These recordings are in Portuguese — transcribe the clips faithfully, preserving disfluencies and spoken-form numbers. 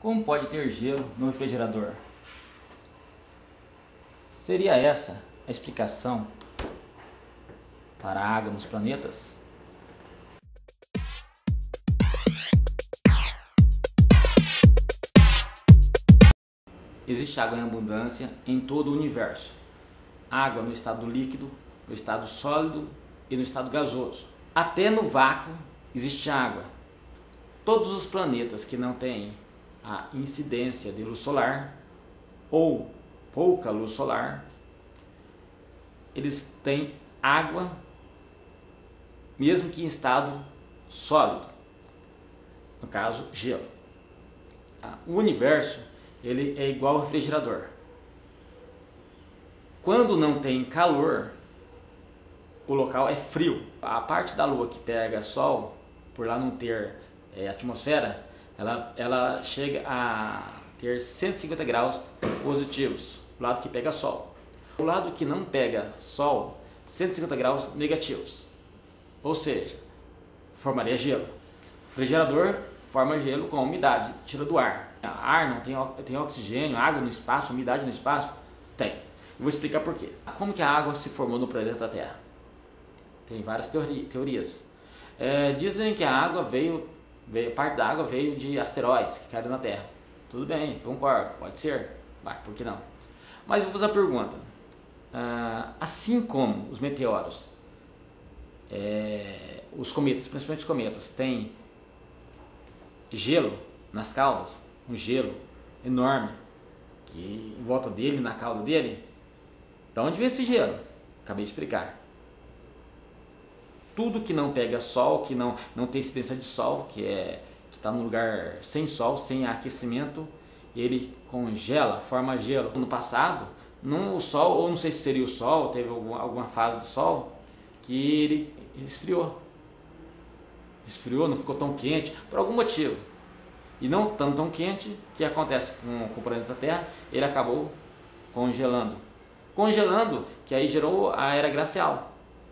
Como pode ter gelo no refrigerador? Seria essa a explicação para a água nos planetas? Existe água em abundância em todo o universo. Água no estado líquido, no estado sólido e no estado gasoso. Até no vácuo existe água. Todos os planetas que não têm a incidência de luz solar ou pouca luz solar, eles têm água, mesmo que em estado sólido, no caso gelo. O universo ele é igual ao refrigerador. Quando não tem calor, o local é frio. A parte da Lua que pega sol, por lá não ter é, atmosfera, ela, ela chega a ter cento e cinquenta graus positivos, o lado que pega sol. O lado que não pega sol, cento e cinquenta graus negativos. Ou seja, formaria gelo. O refrigerador forma gelo com umidade, tira do ar. Ar não tem, tem oxigênio, água no espaço, umidade no espaço? Tem. Eu vou explicar por quê. Como que a água se formou no planeta Terra? Tem várias teori teorias. É, dizem que a água veio, veio, parte da água veio de asteroides que caíram na Terra. Tudo bem, concordo, pode ser. Mas por que não? Mas eu vou fazer uma pergunta. Ah, assim como os meteoros, é, os cometas, principalmente os cometas, têm gelo nas caudas, um gelo enorme que em volta dele, na cauda dele. De onde vem esse gelo? Acabei de explicar. Tudo que não pega sol, que não, não tem incidência de sol, que é que está num lugar sem sol, sem aquecimento, ele congela, forma gelo. No passado, não, o sol, ou não sei se seria o sol, teve alguma, alguma fase do sol que ele esfriou. Esfriou, não ficou tão quente, por algum motivo. E não tão, tão quente, que acontece com, com o planeta Terra, ele acabou congelando. Congelando, que aí gerou a Era Glacial.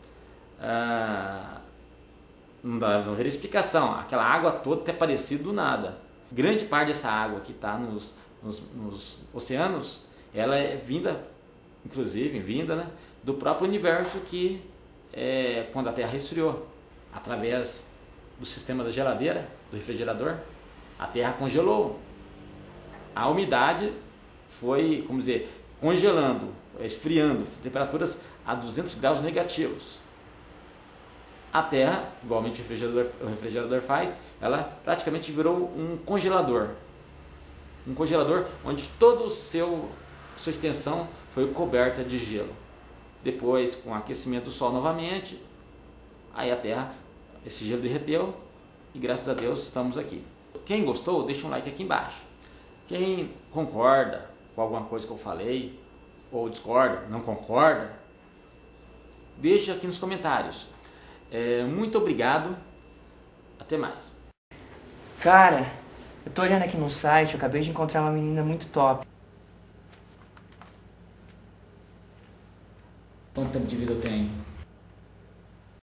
Ah, não dá pra ver explicação, aquela água toda ter aparecido do nada. Grande parte dessa água que está nos, nos, nos oceanos, ela é vinda, inclusive, vinda né, do próprio universo que, é, quando a Terra resfriou, através do sistema da geladeira, do refrigerador, a Terra congelou. A umidade foi, como dizer, congelando, esfriando, temperaturas a duzentos graus negativos. A Terra, igualmente o refrigerador, o refrigerador faz, ela praticamente virou um congelador. Um congelador onde toda a sua extensão foi coberta de gelo. Depois, com o aquecimento do Sol novamente, aí a Terra, esse gelo derreteu e graças a Deus estamos aqui. Quem gostou, deixa um like aqui embaixo. Quem concorda com alguma coisa que eu falei, ou discorda, não concorda, deixa aqui nos comentários. É, muito obrigado, até mais. Cara, eu tô olhando aqui no site, eu acabei de encontrar uma menina muito top. Quanto tempo de vida eu tenho?